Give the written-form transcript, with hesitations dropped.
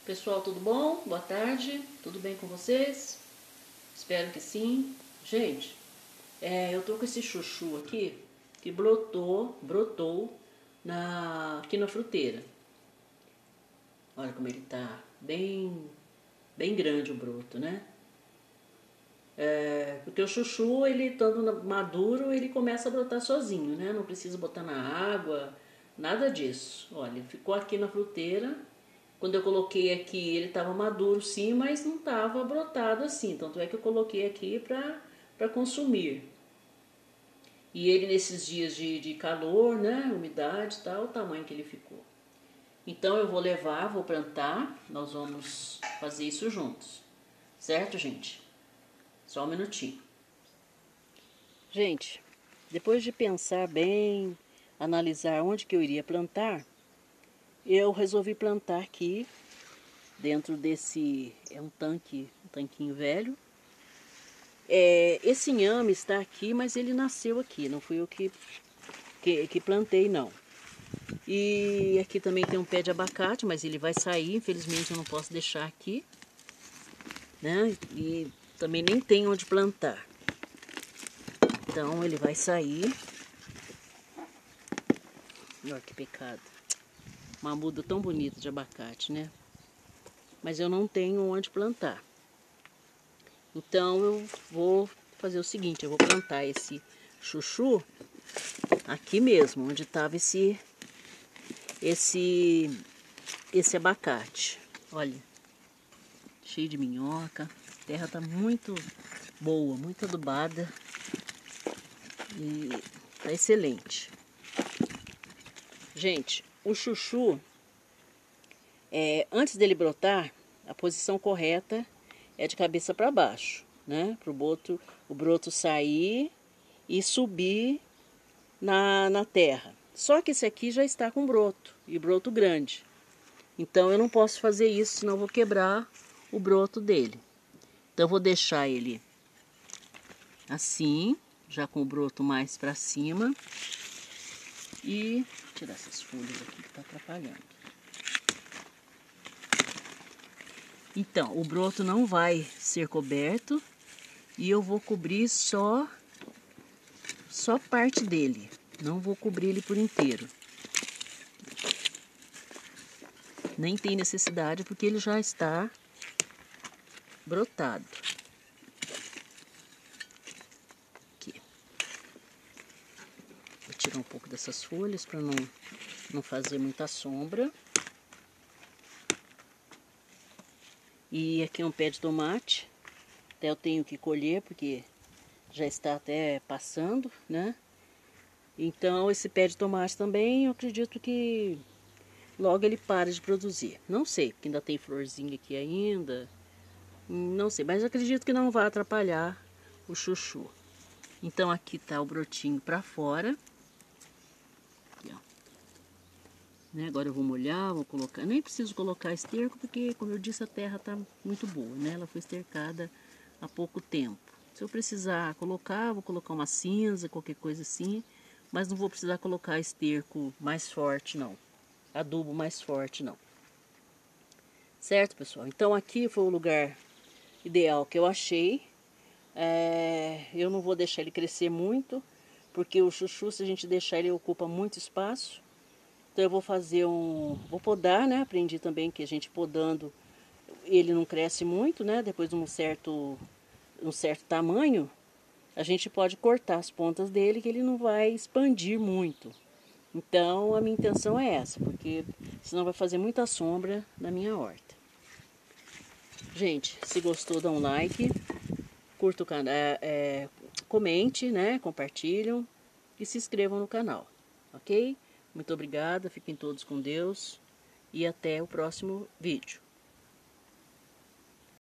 Pessoal, tudo bom? Boa tarde, tudo bem com vocês? Espero que sim. Gente, eu tô com esse chuchu aqui que brotou aqui na fruteira. Olha como ele tá bem grande o broto, né? Porque o chuchu, ele estando maduro, ele começa a brotar sozinho, né? Não precisa botar na água, nada disso. Olha, ficou aqui na fruteira. Quando eu coloquei aqui, ele estava maduro sim, mas não estava brotado assim. Tanto é que eu coloquei aqui para consumir. E ele nesses dias de calor, né, umidade e tal, o tamanho que ele ficou. Então eu vou levar, vou plantar, nós vamos fazer isso juntos. Certo, gente? Só um minutinho. Gente, depois de pensar bem, analisar onde que eu iria plantar, eu resolvi plantar aqui dentro desse, um tanquinho velho. Esse inhame está aqui, mas ele nasceu aqui, não fui eu que plantei não. E aqui também tem um pé de abacate, mas ele vai sair, infelizmente eu não posso deixar aqui, né? E também nem tem onde plantar. Então ele vai sair. Olha que pecado. Uma muda tão bonita de abacate, né? Mas eu não tenho onde plantar. Então eu vou fazer o seguinte, eu vou plantar esse chuchu aqui mesmo, onde estava esse abacate. Olha, cheio de minhoca, a terra tá muito boa, muito adubada e tá excelente. Gente, o chuchu, antes dele brotar, a posição correta é de cabeça para baixo, né? Para o broto sair e subir na terra. Só que esse aqui já está com broto, e broto grande. Então eu não posso fazer isso, senão eu vou quebrar o broto dele. Então eu vou deixar ele assim, já com o broto mais para cima. E tirar essas folhas aqui que tá atrapalhando. Então, o broto não vai ser coberto e eu vou cobrir só parte dele. Não vou cobrir ele por inteiro. Nem tem necessidade porque ele já está brotado. Aqui. Vou tirar um pouco dessas folhas para não fazer muita sombra. E aqui é um pé de tomate. Até eu tenho que colher porque já está até passando, né? Então esse pé de tomate também eu acredito que logo ele para de produzir. Não sei, porque ainda tem florzinha aqui ainda. Não sei, mas eu acredito que não vai atrapalhar o chuchu. Então aqui tá o brotinho para fora. Aqui, ó. Né? Agora eu vou molhar, vou colocar. Nem preciso colocar esterco porque, como eu disse, a terra tá muito boa, né? Ela foi estercada há pouco tempo. Se eu precisar colocar, vou colocar uma cinza, qualquer coisa assim. Mas não vou precisar colocar esterco mais forte, não. Adubo mais forte, não. Certo, pessoal? Então aqui foi o lugar ideal que eu achei. Eu não vou deixar ele crescer muito, porque o chuchu, se a gente deixar, ele ocupa muito espaço. Então eu vou fazer vou podar, né? Aprendi também que a gente podando, ele não cresce muito, né? Depois de um certo tamanho, a gente pode cortar as pontas dele, que ele não vai expandir muito. Então a minha intenção é essa, porque senão vai fazer muita sombra na minha horta. Gente, se gostou, dá um like, curta o canal, comente, né? Compartilham e se inscrevam no canal, ok? Muito obrigada, fiquem todos com Deus e até o próximo vídeo.